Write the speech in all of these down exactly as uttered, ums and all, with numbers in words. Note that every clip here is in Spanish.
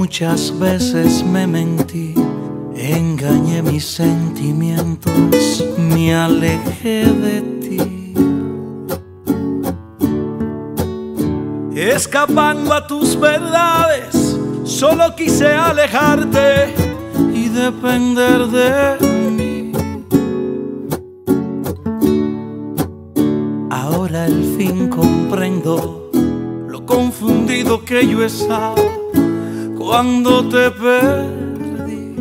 Muchas veces me mentí, engañé mis sentimientos, me alejé de ti, escapando a tus verdades. Solo quise alejarte y depender de mí. Ahora al fin comprendo lo confundido que yo estaba cuando te perdí.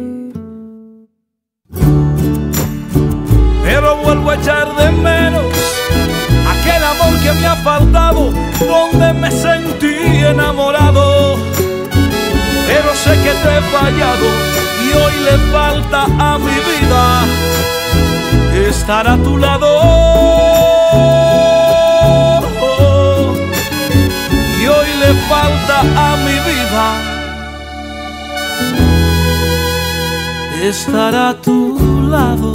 Pero vuelvo a echar de menos aquel amor que me ha faltado, donde me sentí enamorado. Pero sé que te he fallado y hoy le falta a mi vida estar a tu lado. Y hoy le falta a mi vida estar a tu lado.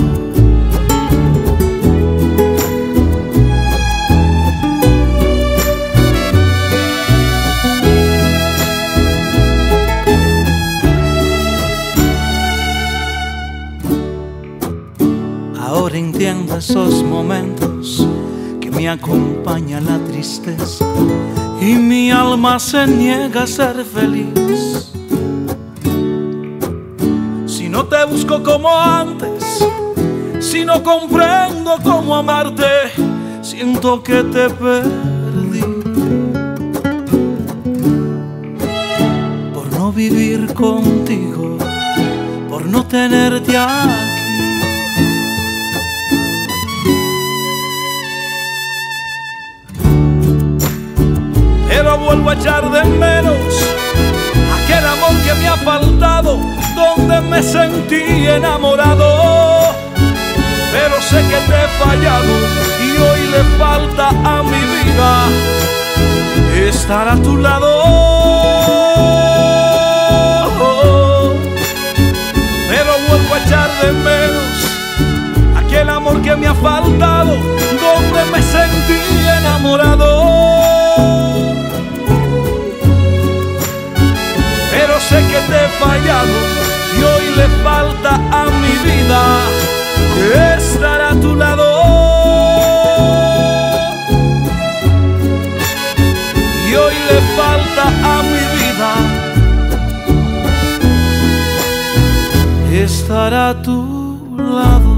Ahora entiendo esos momentos que me acompaña la tristeza y mi alma se niega a ser feliz. Si no te busco como antes, si no comprendo cómo amarte, siento que te perdí. Por no vivir contigo, por no tenerte aquí. Pero vuelvo a echar de menos aquel amor que me ha faltado, donde me sentí enamorado. Pero sé que te he fallado y hoy le falta a mi vida estar a tu lado. Pero vuelvo a echar de menos aquel amor que me ha faltado, donde me sentí enamorado. Pero sé que te he fallado y hoy le falta a mi vida estar a tu lado. Y hoy le falta a mi vida estar a tu lado.